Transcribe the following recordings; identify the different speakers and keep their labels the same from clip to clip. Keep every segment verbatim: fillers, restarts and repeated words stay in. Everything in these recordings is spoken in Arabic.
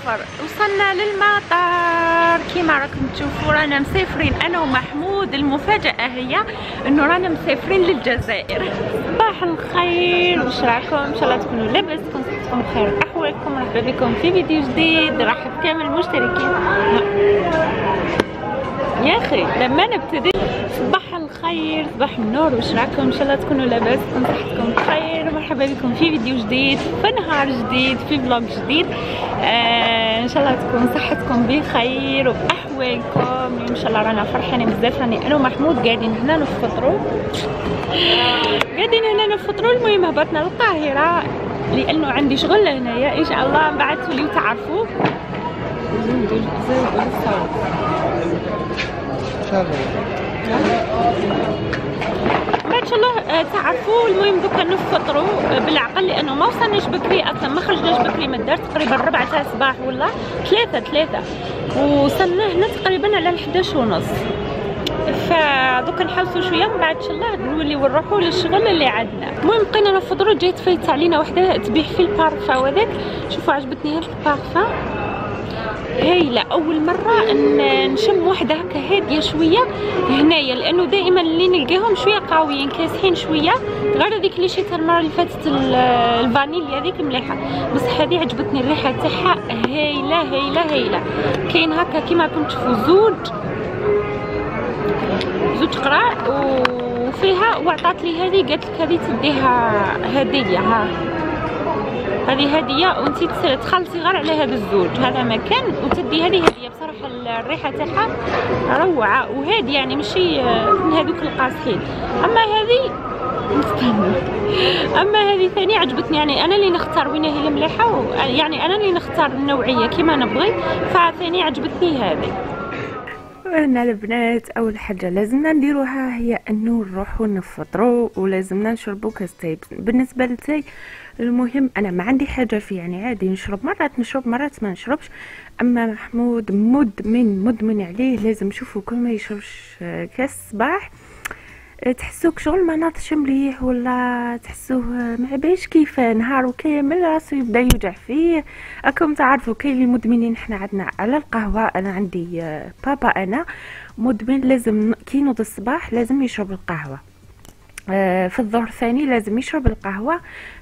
Speaker 1: مسافر. وصلنا للمطار كيما راكم تشوفوا، رانا مسافرين انا ومحمود. المفاجأة هي انه رانا مسافرين للجزائر. صباح الخير، واش راكم؟ ان شاء الله تكونوا لاباسكم، صحتكم بخير، احوالكم. مرحبا بكم في فيديو جديد. رحب كامل المشتركين يا اخي لما نبتدي. صباح الخير، صباح النور، واش راكم؟ ان شاء الله تكونوا لاباسكم، صحتكم بخير. مرحبا بكم في فيديو جديد، في نهار جديد، في فلوج جديد. آه ان شاء الله تكون صحتكم بخير واحوالكم. ان شاء الله رانا فرحانين بزاف. راني انا ومحمود قاعدين هنا نفطروا قاعدين هنا نفطروا. المهم هبطنا للقاهره لانه عندي شغل هنايا ان شاء الله. من بعد توليو تعرفوا زودوا زودوا الصوت ان شاء الله تعرفوا. المهم دوكا نفطروا بالعقل لانه ما وصلناش بكري اصلا، ما خرجناش بكري من الدار. تقريبا ربعة تاع الصباح ولا ثلاثة ثلاثة وصلنا هنا تقريبا على الحداش ونص. فدوكا نحوسوا شويه من بعد ان شاء الله نوليو نروحوا للشغل اللي عندنا. المهم بقينا نفطروا. جات فايت علينا وحده تبيع في البارفا وهذاك. شوفوا عجبتني هاد البارفا هايله. اول مره نشم وحده هكا هاديه شويه هنايا، لانه دائما اللي نلقاهم شويه قويين كاسحين شويه. غير هذيك اللي شريتها المره اللي فاتت الفانيليا هذيك مليحه، بصح هذه عجبتني الريحه تاعها هايله هايله هايله. كاين هكا كيما راكم تشوفوا زوج زوج قراع وفيها، وعطات لي هذه قالت لك هذه تديها هديه. ها هذه هديه وانت تخلصي غير على هذا الزوج، هذا مكان وتدي هذه هديه. بصراحه الريحه تاعها روعه وهادي، يعني ماشي من هذوك القاصحين. اما هذه نستنى، اما هذه ثاني عجبتني. يعني انا اللي نختار وين هي المليحه، يعني انا اللي نختار النوعيه كيما نبغي. فثاني عجبتني هذه. هنا البنات اول حاجه لازمنا نديروها هي انه نروحوا نفطروا ولازمنا نشربوا كاس تاي. بالنسبه للتاي المهم انا ما عندي حاجه فيه، يعني عادي نشرب، مرات نشرب مرات ما نشربش. اما محمود مدمن مدمن عليه، لازم. شوفوا كل ما يشربش كاس صباح تحسوك شغل ما ناضش مليح، ولا تحسوه ما باش كيف نهار كامل راسو يبدا يوجع فيه. راكم تعرفوا كاين اللي مدمنين. حنا عندنا على القهوه، انا عندي بابا انا مدمن، لازم كي ينوض الصباح لازم يشرب القهوه. في الظهر ثاني لازم يشرب القهوه.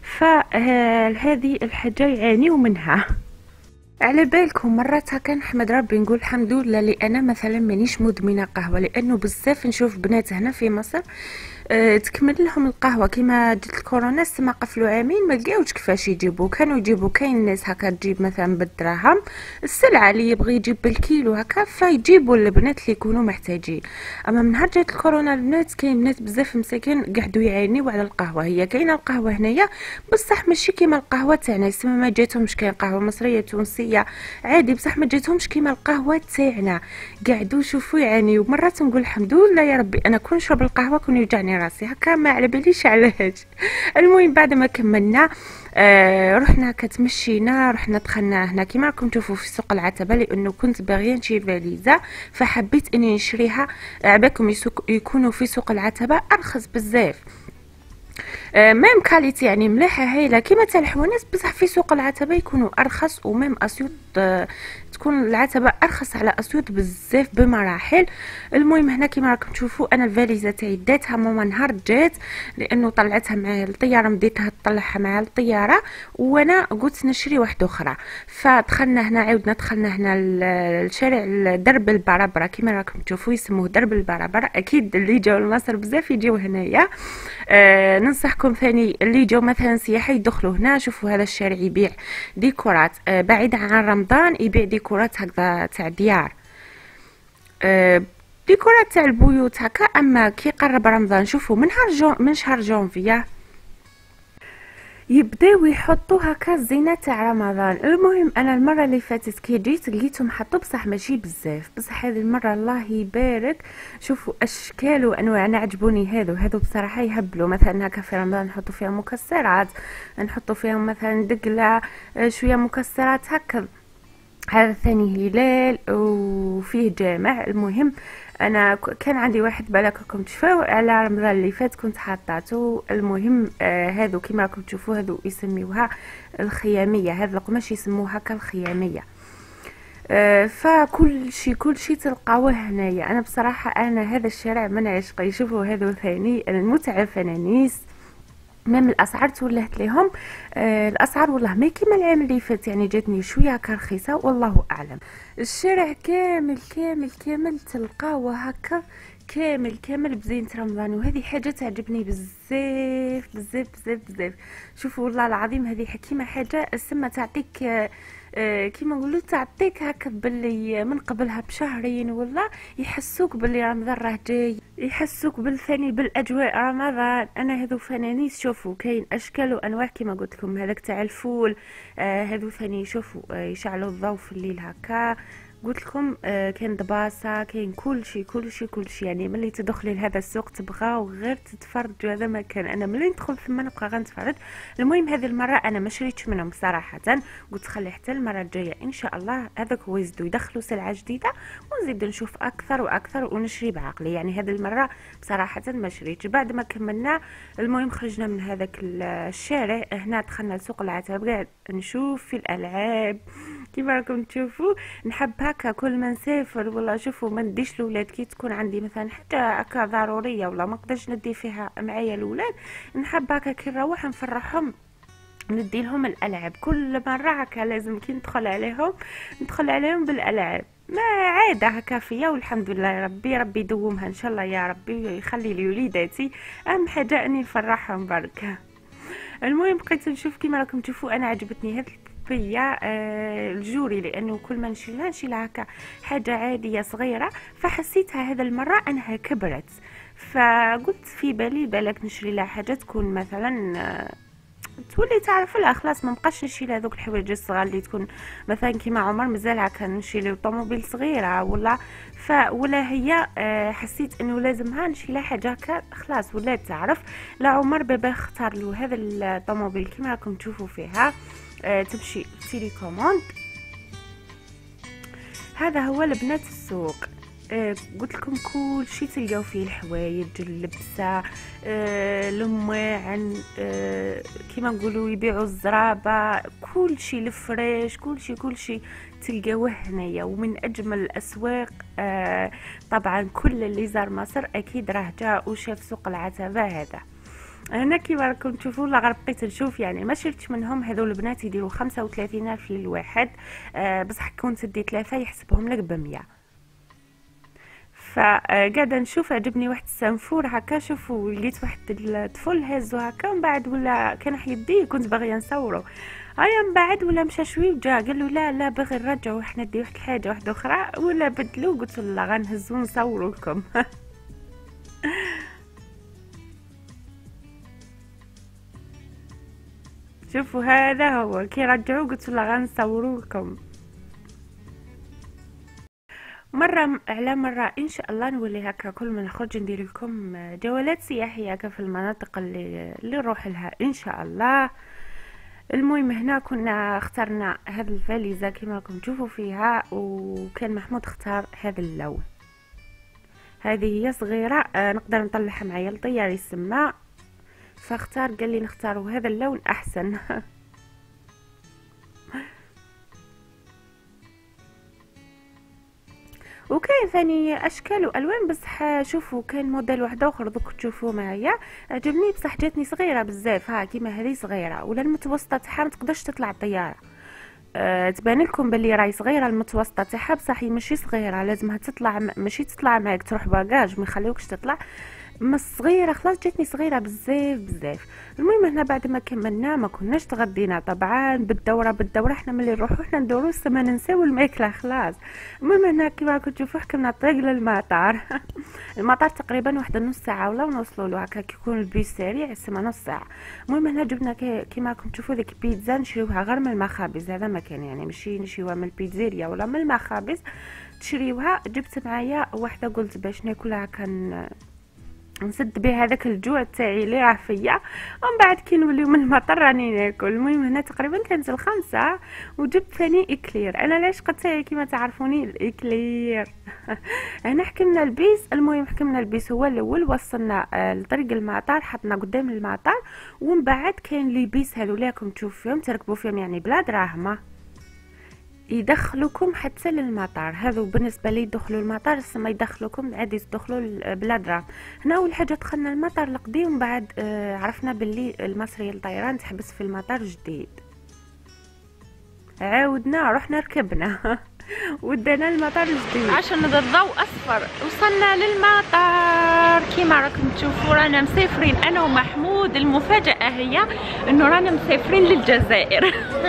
Speaker 1: فهذه الحاجه يعانيوا منها. على بالكم مرات هكا نحمد ربي نقول الحمد لله اللي انا مثلا مانيش مدمنه قهوه، لانه بزاف نشوف بنات هنا في مصر أه تكمل لهم القهوه. كيما جات الكورونا السما قفلوا عامين ما لقاوش كيفاش يجيبوا. كانوا يجيبوا، كاين ناس هكا تجيب مثلا بالدراهم السلعه اللي يبغي يجيب بالكيلو هكا، فيجيبوا البنات اللي يكونوا محتاجين. اما من نهار جات الكورونا البنات كاين بنات بزاف مساكين قعدوا يعانيوا على القهوه. هي كاينه القهوه هنايا بصح ماشي كيما القهوه تاعنا، يسمى ما جاتهمش. كاين قهوه مصريه تونسيه عادي بصح ما جاتهمش كيما القهوه تاعنا. قعدوا شوفوا يعانيوا. مرات نقول الحمد لله يا ربي انا كون نشرب القهوه كون يوجعني راسي هكا، ما على باليش علاش. المهم بعد ما كملنا آه رحنا كتمشينا، رحنا دخلنا هنا كيما راكم تشوفوا في سوق العتبه، لانه كنت باغيه نشري فاليزه فحبيت اني نشريها. عباكم يكونوا في سوق العتبه ارخص بزاف. آه ميم كاليتي يعني مليحه هايله كيما تاع الحوانت، بصح في سوق العتبه يكونوا ارخص. وميم اسيوط آه تكون العتبه ارخص على اسيوط بزاف بمراحل. المهم هنا كيما راكم تشوفوا انا الفاليزه تاعي داتها ماما نهار جات، لانه طلعتها مع الطياره، مديتها تطلعها مع الطياره وانا قلت نشري واحده اخرى. فدخلنا هنا، عاودنا دخلنا هنا الشارع درب البربره كيما راكم تشوفوا يسموه درب البربره. اكيد اللي جاو لمصر بزاف يجيو هنايا. آه ننصحكم ثاني اللي جاو مثلا سياحه يدخلوا هنا. شوفوا هذا الشارع يبيع ديكورات آه بعيد عن رمضان، يبيع ديكورات هكذا تاع ديار، آه ديكورات تاع البيوت هكا. اما كي قرب رمضان شوفوا من نهار جو من شهر جونفيا يبداو يحطوا هكا الزينه تاع رمضان. المهم انا المره اللي فاتت كي جيت لقيتهم حطوا بصح ماشي بزاف، بصح هذه المره الله يبارك شوفوا اشكال وانواع. انا عجبوني هذو هذو بصراحه يهبلوا. مثلا هكا في رمضان نحطوا فيها مكسرات، نحطوا فيهم مثلا دقله شويه مكسرات هكا. هذا ثاني هلال وفيه جامع. المهم انا كان عندي واحد بالك راكم تشوفوا على رمضان اللي فات كنت حاطاته. المهم آه هذو كيما راكم تشوفوا هذو يسميوها الخياميه، هذا القماش يسموها هكا الخياميه. آه، فكل شيء كل شيء تلقاوه هنايا. انا بصراحه انا هذا الشارع من عشقي. شوفوا هذا ثاني المتعه فنانيس، ميم الاسعار تولهت ليهم. آه الاسعار والله ما كيما العام اللي فات، يعني جاتني شويه هكا رخيصه والله اعلم. الشارع كامل كامل كامل تلقاوه هكا كامل كامل بزينة رمضان، وهذه حاجه تعجبني بزاف بزاف بزاف بزاف. شوفوا والله العظيم هذه كيما حاجه السما تعطيك آه آه كيما نقولوا تعطيك هكا باللي من قبلها بشهرين والله يحسوك باللي رمضان راه جاي، يحسوك بالثاني بالاجواء رمضان. انا هذو فنانيس شوفوا كاين اشكال وانواع كيما قلت لكم، هذاك تاع الفول آه هذو ثاني شوفوا آه يشعلوا الضوء في الليل هكا. قلت لكم آه كاين دباسه كاين كل شيء كل شيء كل شيء، يعني ملي تدخلي لهذا السوق تبغاو غير تتفرجوا. هذا ما كان انا ملي ندخل ثم نبقى غنتفرج. المهم هذه المره انا ما شريتش منهم صراحه، قلت خلي حتى المره الجايه ان شاء الله هذاك هو يزيدوا يدخلوا سلعه جديده ونزيد نشوف اكثر واكثر ونشري بعقلي. يعني هذه المره بصراحه ما شريتش. بعد ما كملنا المهم خرجنا من هذاك الشارع هنا دخلنا لسوق العتبه، قاعد نشوف في الالعاب كيما راكم تشوفوا. نحب هكا كل ما نسافر والله شوفوا ما نديش الاولاد كي تكون عندي مثلا حتى هكا ضروريه ولا ما نقدرش ندي فيها معايا الاولاد، نحب هكا كي نروح نفرحهم ندي لهم الالعاب. كل مره هكا لازم كي ندخل عليهم ندخل عليهم بالالعاب، ما عاده هكا فيا والحمد لله. يا ربي ربي يدومها ان شاء الله يا ربي ويخلي لي وليداتي، اهم حاجه اني نفرحهم بركه. المهم بقيت نشوف كيما راكم تشوفوا انا عجبتني هاد البيا آه الجوري، لانه كل ما نشيل لها نشيل هكا حاجه عاديه صغيره، فحسيتها هذا المره انها كبرت، فقلت في بالي بالك نشري لها حاجه تكون مثلا آه تولي تعرف لها خلاص ما نبقاش نشيل هذوك الحوايج الصغار اللي تكون مثلا كيما عمر مازال هكا نشيل طوموبيل صغيره ولا ف ولا هي آه حسيت انه لازمها نشيل حاجه هكا خلاص ولا تعرف. لا عمر بابا اختار له هذا الطوموبيل كيما راكم تشوفوا فيها آه تمشي تيليكوموند. هذا هو لبنات السوق. آه قلت لكم كل شيء تلقاو فيه الحوايج اللبسه آه المواعن آه كيما نقولوا يبيعوا الزرابه، كل شيء الفريش كل شيء كل شيء تلقاوه هنايا. ومن اجمل الاسواق آه طبعا كل اللي زار مصر اكيد راه جاء وشاف سوق العتبه. هذا هنا كيما راكم تشوفوا لا غير بقيت نشوف، يعني ما شريتش منهم. هذو البنات يديروا خمسة وثلاثين الف للواحد آه بصح كون تدي ثلاثه يحسبهم لك بمية. فقاعده نشوف عجبني واحد السنفور هكا، شوفوا لقيت واحد الطفل هازو هكا ومن بعد ولا كان حيديه كنت باغيه نصورو. هيا من بعد ولا مشى شوي وجا قال له لا لا باغي نرجعو حنا ندي واحد الحاجه واحده اخرى ولا بدلو. قلت له لا غنهزو نصورو لكم. شوفوا هذا هو كي رجعوا قلت له غنصورو لكم. مرة على مرة إن شاء الله نولي هكا كل ما نخرج ندير لكم جولات سياحية هكا في المناطق اللي اللي نروح لها إن شاء الله. المهم هنا كنا اخترنا هذه الفاليزة كما راكم تشوفوا فيها، وكان محمود اختار هذا اللون. هذه هي صغيرة آه نقدر نطلعها معايا لطيار يسمى، فاختار قال لي نختاروا هذا اللون أحسن. وكاين ثاني اشكال والوان بصح شوفوا كان موديل واحد اخر دوك تشوفوه معايا عجبني بصح جاتني صغيره بزاف. ها كيما هذه صغيره ولا المتوسطه تاعها ما تقدرش تطلع الطياره أه تبان لكم باللي راهي صغيره. المتوسطه تاعها بصح هي ماشي صغيره لازمها تطلع ماشي تطلع معاك تروح باجاج ما يخليوكش تطلع ما صغيره خلاص جاتني صغيره بزاف بزاف. المهم هنا بعد ما كملنا ما كناش تغدينا طبعا بالدوره بالدوره حنا ملي نروحو حنا ندورو ما ننساو الماكله خلاص. المهم هنا كيما راكم تشوفوا حكمنا الطريق للمطار. المطار تقريبا واحد نص ساعه ولا نوصلوا له هكا كيكون البيس سريع يسمى نص ساعه. المهم هنا جبنا كيما راكم تشوفوا ديك بيتزا نشريوها غير من المخابز، هذا مكان يعني ماشي نشريوها من البيتزيريا ولا من المخابز تشريوها. جبت معايا واحده قلت باش ناكلها كان نسد بها هذاك الجوع تاعي اللي راه فيا ومن بعد كي نوليو من المطر راني ناكل. المهم هنا تقريبا كانت الخمسة وجبت ثاني اكلير. انا العشق تاعي كيما تعرفوني الاكلير. هنا حكمنا البيس. المهم حكمنا البيس هو الاول وصلنا آه لطريق المطار حطنا قدام المطار ومن بعد كاين لي بيس هذو اللي راكم تشوفوا فيهم تركبوا فيهم يعني بلا دراهمه يدخلوكم حتى للمطار. هذا بالنسبه لي يدخلوا المطار، ما يدخلوكم عادي تدخلوا بلا دراهم. هنا اول حاجه دخلنا المطار القديم، ومن بعد آه عرفنا باللي المصريه للطيران تحبس في المطار جديد. عاودنا رحنا ركبنا ودنا المطار الجديد عشان الضوء اصفر. وصلنا للمطار كيما راكم تشوفوا، رانا مسافرين انا ومحمود. المفاجاه هي انه رانا مسافرين للجزائر.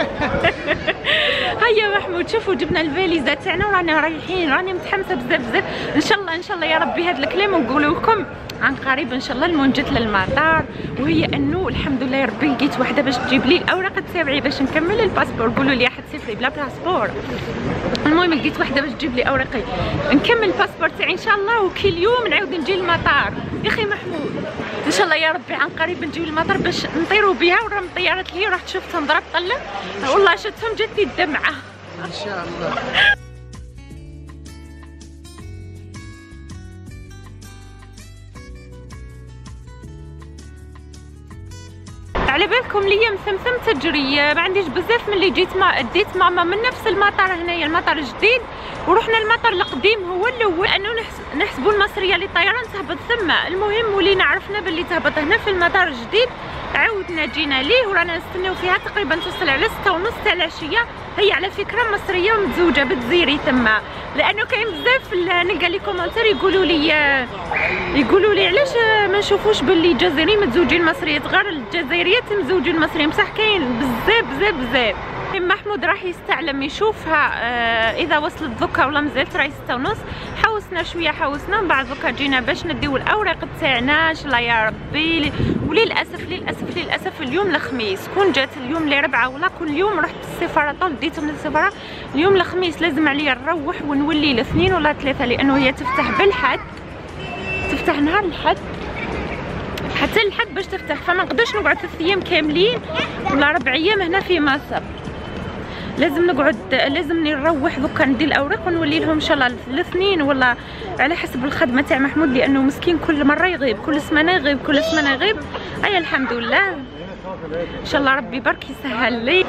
Speaker 1: هيا محمود شوفوا جبنا الفاليزه تاعنا ورانا رايحين. راني متحمسه بزاف بزاف. ان شاء الله ان شاء الله يا ربي هذا الكلام ونقولوا لكم عن قريب ان شاء الله. المهم جيت للمطار، وهي انه الحمد لله يا ربي لقيت وحده باش تجيب لي الاوراق تاعي باش نكمل الباسبور. قولوا لي راح تسافري بلا باسبور. المهم لقيت وحده باش تجيب لي اوراقي نكمل الباسبور تاعي ان شاء الله، وكل يوم نعاود نجي للمطار. يا اخي محمود ان شاء الله يا ربي عن قريب نجيو للمطار باش نطيروا بها. ورا من الطيارات اللي رحت شفتهم ضربت طلع والله شفتهم جاتني الدمعه
Speaker 2: ان شاء الله.
Speaker 1: على بالكم ليا مسمسم تجري، ما عنديش بزاف ملي جيت ما ديت ماما من نفس المطار هنايا المطار الجديد، ورحنا المطار القديم هو الاول انه نحسبوا المصريه للطيران تهبط ثم. المهم ولينا عرفنا باللي تهبط هنا في المطار الجديد. عاودنا جينا ليه ورانا نستناو فيها تقريبا توصل على ستة ونص تاع العشيه. هي على فكره مصريه ومتزوجه بتزيري تما، لانه كاين بزاف نلقى لي كومونتير يقولوا لي يقولوا لي علاش ما نشوفوش باللي الجزائريين متزوجين مصريات غير الجزائريات متزوجين مصريين. بصح كاين بزاف بزاف بزاف. محمود راح يستعلم يشوفها آه اذا وصلت دوكا ولا مازالت راهي ستة ونص. حوسنا شويه حوسنا من بعد دوكا جينا باش نديو الاوراق تاعنا ان شاء الله يا ربي. وللاسف للاسف للاسف اليوم الخميس كون جات اليوم اللي ربعه ولا كل يوم رحت السفاره طول ديتهم للسفاره. اليوم الخميس لازم عليا نروح ونولي الاثنين ولا ثلاثه، لانه هي تفتح بالحد، تفتح نهار الحد حتى الحد باش تفتح. فما نقدرش نقعد ثلاث ايام كاملين ولا ربع ايام هنا في مصر. لازم نقعد لازمني نروح دوكا ندير الاوراق ونولي لهم ان شاء الله الاثنين ولا على حسب الخدمه تاع محمود، لانه مسكين كل مره يغيب، كل سمانه يغيب كل سمانه يغيب. اي الحمد لله ان شاء الله ربي برك يسهل لي.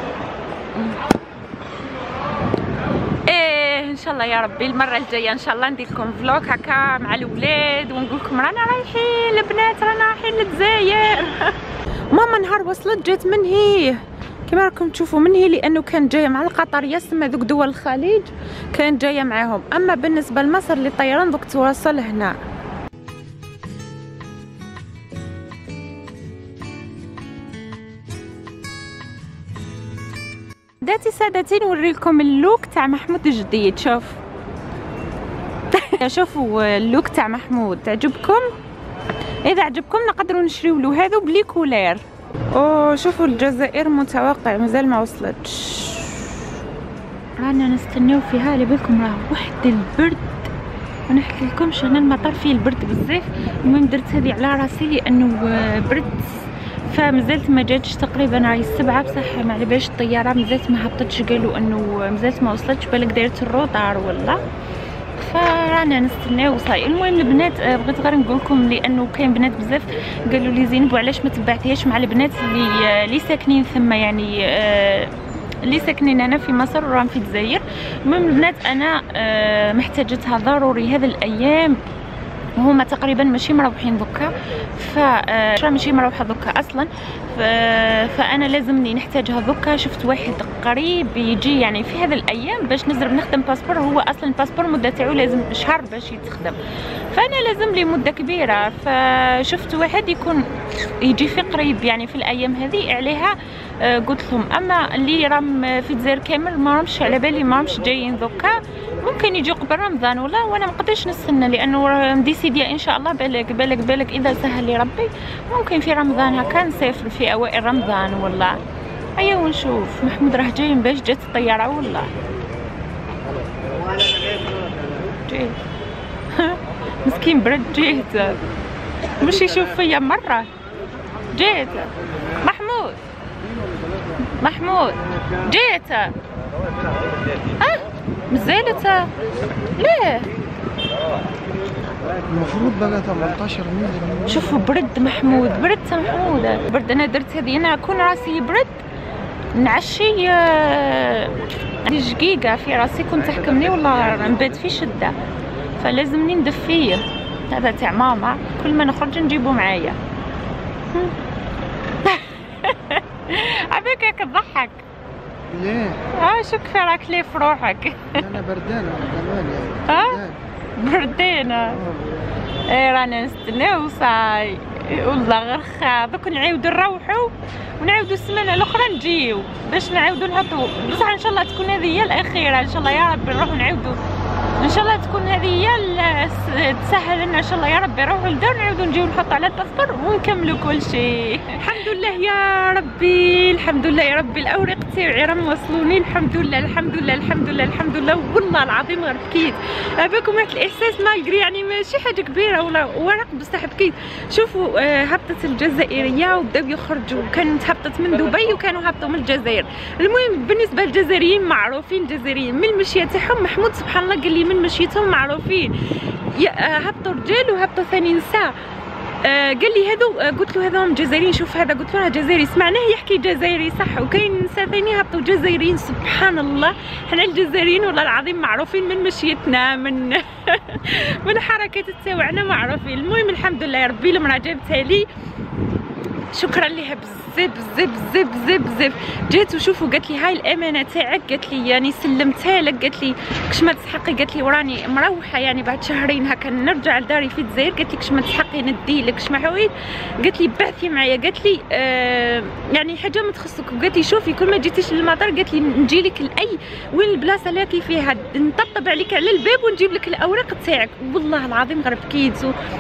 Speaker 1: ايه ان شاء الله يا ربي المره الجايه ان شاء الله ندير لكم فلوق هكا مع الاولاد ونقول لكم رانا رايحين البنات رانا رايحين للجزائر. ماما نهار وصلت جات من هي كما راكم تشوفوا من هي، لانه كانت جايه مع القطريه سما ذوك دول الخليج كانت جايه معاهم. اما بالنسبه لمصر للطيران دوك توصل هنا. سادتي سادتي نوري لكم اللوك تاع محمود الجديد. شوف شوفوا اللوك تاع محمود تعجبكم؟ اذا عجبكم نقدروا نشريو له هذا بلي كولير. اوه شوفوا الجزائر متوقع مازال ما وصلتش، رانا نستناو فيها. على بالكم راه واحد البرد ما نحكي لكمش، انا المطار فيه البرد بزاف. المهم درت هذه على راسي لانه برد، فمازالت ما جاتش تقريبا راهي السبعه. بصح ما على بالش الطياره مازالت ما هبطتش، قالوا انه مازالت ما وصلتش، بالك دايرت الروطار ولا. فرانا نستناو صاي. المهم البنات بغيت غير نقول لكم لانه كاين بنات بزاف قالوا لي زينب وعلاش ما تبعتيهاش مع البنات اللي اللي ساكنين ثم، يعني اللي ساكنين هنا في مصر وراهم في الجزائر. المهم البنات انا محتاجتها ضروري هذه الايام، هما تقريبا ماشي مروحين دوكا، ف ماشي مروحه دوكا اصلا، ف... فانا لازمني نحتاجها دوكا. شفت واحد قريب يجي يعني في هذه الايام باش نزرب نخدم باسبور. هو اصلا الباسبور مده تاعو لازم شهر باش يتخدم، فانا لازم لي مده كبيره. فشفت واحد يكون يجي في قريب يعني في الايام هذه عليها. قلت لهم اما اللي راهم في الجزائر كامل ما راهمش على بالي، ما راهمش جايين دوكا، ممكن يجوا قبل رمضان ولا، وانا ما نقدرش نستنى لانه مديسيديا ان شاء الله. بالك بالك بالك اذا سهل لي ربي ممكن في رمضان هكا نسافر في اوائل رمضان ولا. ايا ونشوف. محمود راه جاي باش جات الطياره ولا جيت مسكين برد جيت مش يشوف فيا مره. جيت محمود محمود جيت اه مازالت ليه؟
Speaker 2: المفروض بقى ثمنطاش ميل.
Speaker 1: شوفوا برد محمود، برد محمود برد. انا درت هذه انا كون راسي برد نعشي عندي جيجا في راسي كنت تحكمني والله نبات في شده، فلازمني ندفيه. هذا تاع ماما، كل ما نخرج نجيبو معايا. عباك كتضحك
Speaker 2: ليه؟
Speaker 1: اه شو كفي راك ليه في روحك؟
Speaker 2: انا بردان كمان يعني.
Speaker 1: اه بردانه. ايه رانا نستناو صاي والله غير خا دوك نعاودو نروحو ونعاودو السمانه الاخرى نجيو باش نعاودو نهبطو. بصح ان شاء الله تكون هذه هي الاخيره ان شاء الله يا ربي. نروحو نعاودو ان شاء الله تكون هذه هي تسهل لنا ان شاء الله يا ربي. نروحو للدار نعاودو نجيو نحطو على الدفتر ونكملو كل شيء. الحمد لله يا ربي، الحمد لله يا ربي. الاوراق تاعي راهم وصلوني الحمد لله الحمد لله الحمد لله الحمد لله. والله العظيم غير بكيت. هذاكم واحد الاحساس مالغري يعني ماشي حاجه كبيره ولا ورق بصح بكيت. شوفوا آه هبطت الجزائريه وبداو يخرجوا، كانت هبطت من دبي وكانوا هبطوا من الجزائر. المهم بالنسبه للجزائريين معروفين، الجزائريين من المشيه تاعهم محمود سبحان الله قال لي من مشيتهم معروفين. هبطوا رجال وهبطوا ثاني نساء. آه قال لي هذو، آه قلت له هذوهم جزائريين. شوف هذا قلت له راه جزائري، سمعناه يحكي جزائري صح. وكاين نساء ثاني هبطوا جزائريين. سبحان الله حنا الجزائريين والله العظيم معروفين من مشيتنا من من الحركات تاعنا معروفين. المهم الحمد لله يا ربي. المراه جابتها لي شكرا ليها بزاف بزاف بزاف بزاف بزاف. جات وشوفوا قالت لي هاي الامانه تاعك، قالت لي يعني سلمتها لك، قالت لي كش ما تسحقي، قالت لي وراني مروحه يعني بعد شهرين هكا نرجع لداري في الجزائر، قالت لي كش ما تسحقي ندي لك كش ما حوايج، قالت لي بعثي معايا، قالت لي آه يعني حاجه ما تخصك، وقالت لي شوفي كل ما جيتيش للمطار قالت لي نجي لك لاي وين البلاصه اللي راكي فيها نطبطب عليك على الباب ونجيب لك الاوراق تاعك. والله العظيم غير بكيت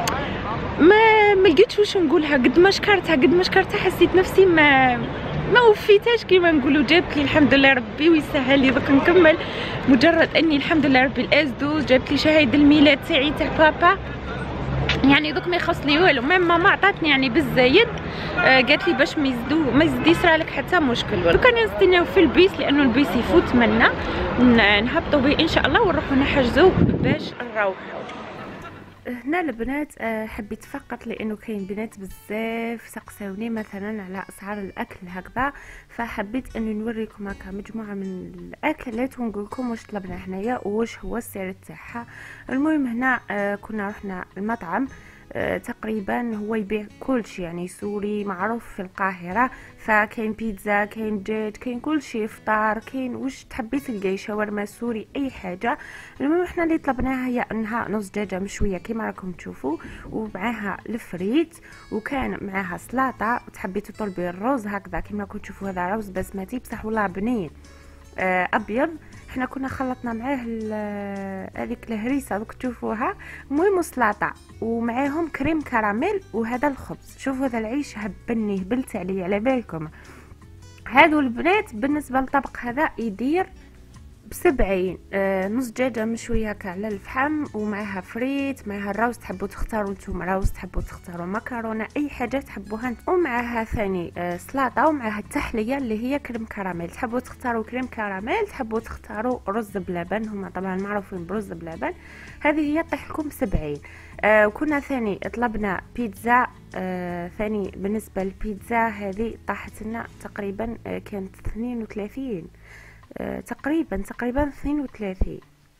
Speaker 1: ما ما لقيتش واش نقولها. قد ما شكرتها قد ما شكرتها حسيت نفسي ما ما وفيتهاش كيما نقولوا. جابت لي الحمد لله ربي ويسهل لي دوك نكمل. مجرد اني الحمد لله ربي الاس دوز جابت لي شهاده الميلاد تاعي تاع بابا، يعني دوك ما يخص لي والو. ميم ماما عطاتني يعني بالزايد، آه قالت لي باش ما يزدو ما يزيد يصرى لك حتى مشكل. وكان نستناو في البيس لانه البيس يفوت منا نهبطوا به ان شاء الله ونروحوا نحجزوا باش نروحوا. هنا البنات حبيت فقط لانه كاين بنات بزاف سقساوني مثلا على اسعار الاكل هكذا، فحبيت اني نوريكم هكا مجموعه من الاكلات ونقول لكم واش طلبنا هنايا وواش هو السعر تاعها. المهم هنا كنا رحنا المطعم تقريبا هو يبيع كل شيء يعني سوري معروف في القاهره، فكاين بيتزا كاين دجاج كاين كل شيء، فطار كاين واش تحبي تلقاي شاورما سوري اي حاجه. المهم احنا اللي طلبناها هي انها نص دجاجه مشويه كما راكم تشوفوا ومعاها الفريت وكان معاها سلطه، وتحبيتوا طلبي الرز هكذا كما راكم تشوفوا. هذا رز بسمتي بصح والله بنين آه ابيض. احنا كنا خلطنا معاه هذيك الهريسه دوك تشوفوها. المهم سلطه ومعاهم كريم كراميل وهذا الخبز. شوفوا هذا العيش هبني هبلت عليه على بالكم. هادو البنات بالنسبه للطبق هذا يدير بسبعين. آه نص دجاجه مشويه هكا على الفحم ومعها فريت معها الروز، تحبوا تختاروا نتوما روز تحبوا تختاروا مكرونه اي حاجه تحبوها، ومعها ثاني آه سلطه ومعها التحليه اللي هي كريم كراميل. تحبوا تختاروا كريم كراميل تحبوا تختاروا رز بلبن، هما طبعا معروفين برز بلبن. هذه هي طيح لكم سبعين. آه وكنا ثاني طلبنا بيتزا. آه ثاني بالنسبه للبيتزا هذه طاحت لنا تقريبا آه كانت اثنين وثلاثين آه تقريبا تقريبا اثنين وثلاثين.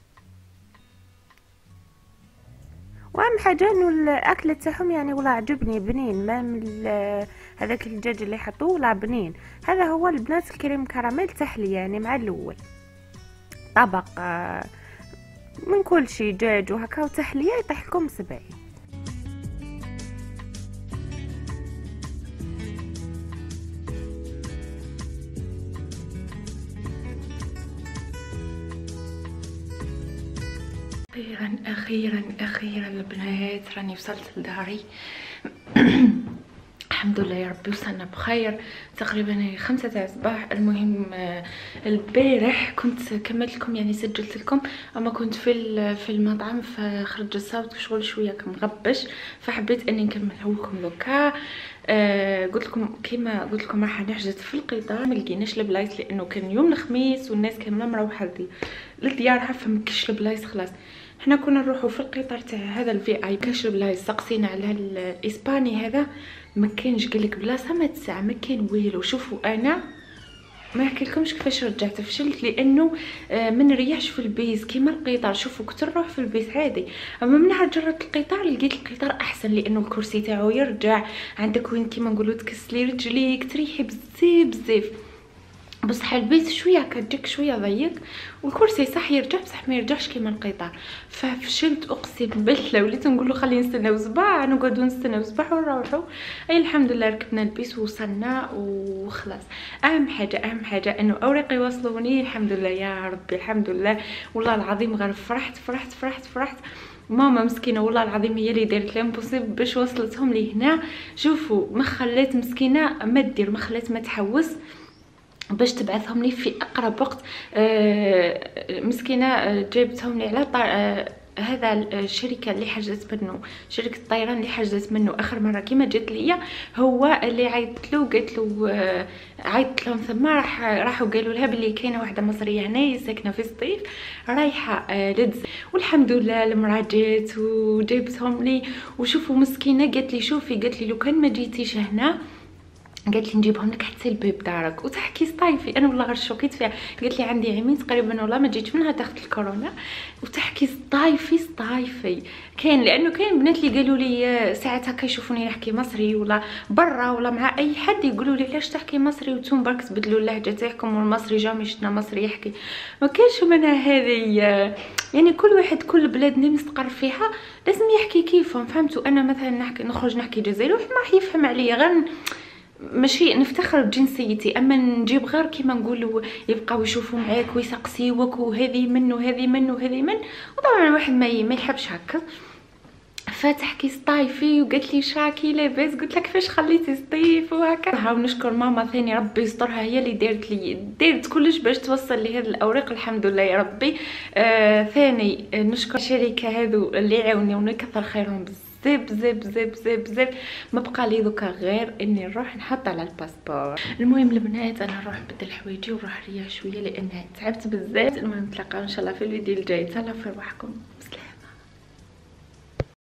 Speaker 1: واهم حاجه انه الاكل تاعهم يعني والله عجبني بنين، ما من هذاك الدجاج اللي حطوه ولا بنين. هذا هو البنات الكريم كراميل تحليه يعني مع الاول طبق آه من كل شيء دجاج وهكا وتحليه يطيح لكم سبعين. اخيرا اخيرا اخيرا البنات راني وصلت لداري. الحمد لله يا ربي وصلنا بخير تقريبا خمسة تاع الصباح. المهم البارح كنت كملت لكم يعني سجلت لكم اما كنت في في المطعم فخرج الصوت شغل شويه كمغبش، فحبيت اني نكمله لكم دوكا. آه قلت لكم كيما قلت لكم راح نحجز في القطار، ما لقيناش البلايص لانه كان يوم الخميس والناس كامله مروحه لديارها فمكش البلايص خلاص. حنا كنا نروحوا في القطار تاع هذا الفي اي كاش البلايص، سقسينا على الاسباني هذا ما كانش، قال لك بلاصه ما تسع ما كان والو. شوفوا انا ما نحكيلكمش كيفاش رجعت. فشلت لانه ما نريحش في البيس كيما القطار. شوفوا كنت نروح في البيس عادي، اما من عاد جربت القطار لقيت القطار احسن، لانه الكرسي تاعو يرجع عندك وين كيما نقولوا تكسلي رجليك، تريحي بزاف بزاف. بصح البيت شويه كتجيك شويه ضيق، والكرسي صح يرجع بصح ما يرجعش كيما القطار. ففشلت اقسم بالله، وليت نقول له خلينا نستناو صباع، نقعدوا نستناو صباح ونروحوا. اي الحمد لله ركبنا البيس ووصلنا وخلاص. اهم حاجه اهم حاجه انه اوراقي يوصلوني الحمد لله يا ربي الحمد لله. والله العظيم غير فرحت فرحت فرحت فرحت. ماما مسكينه والله العظيم هي اللي دارت لامبوسيبل باش وصلتهم لي هنا. شوفوا ما خلات مسكينه ما دير، ما خلات ما تحوس باش تبعثهم لي في اقرب وقت. آه مسكينه جابتهم لي على طار آه هذا الشركه اللي حجزت منه، شركه الطيران اللي حجزت منه اخر مره كيما جات ليا، هو اللي عيطت له قالت له آه عيطت لهم ثم راح راحوا قالوا لها بلي كاينه واحده مصريه هنا ساكنه في سطيف رايحه آه لدز. والحمد لله المراه جات وجابتهم لي. وشوفوا مسكينه قالت لي شوفي قالت لي لو كان ما جيتيش هنا قالت لي نجيبهم لك حتى الباب دارك. وتحكي سطايفي انا والله غير شوكيت فيها. قالت لي عندي عامين تقريبا والله ما جيت منها تاخذ الكورونا. وتحكي سطايفي سطايفي كاين، لانه كاين بنات اللي قالوا لي ساعتها كيشوفوني نحكي مصري ولا برا ولا مع اي حد يقولوا لي علاش تحكي مصري وانتم برك تبدلوا اللهجه تاعكم، والمصري جامي شفنا مصري يحكي. ما كاينش منها هذه، يعني كل واحد كل بلاد اللي مستقر فيها لازم يحكي كيفهم. فهمتوا؟ انا مثلا نحكي نخرج نحكي جزائري واحد ما راح يفهم عليا، غير ماشي نفتخر بجنسيتي، اما نجيب غير كيما نقولوا يبقاو يشوفوا معاك ويسقسيوك وهذه من وهذه من وهذه من. وطبعا الواحد ما ما يحبش هكا. فتحكي سطايفي وقالت لي شاكي لاباس. قلت لك كيفاش خليتي سطيف وهكا. هاو نشكر ماما ثاني ربي يسترها، هي اللي دارت لي دارت كلش باش توصل لي هذه الاوراق الحمد لله يا ربي. آه ثاني نشكر الشركه هذو اللي عاونوني كثر خيرهم بزاف بزاف بزاف بزاف بزاف. ما بقى لي دوكا غير اني نروح نحط على الباسبور. المهم البنات انا نروح نبدل حوايجي ونروح نريح شويه لان تعبت بزاف. المهم نتلاقاو ان شاء الله في الفيديو الجاي. تهلاو في رواحكم.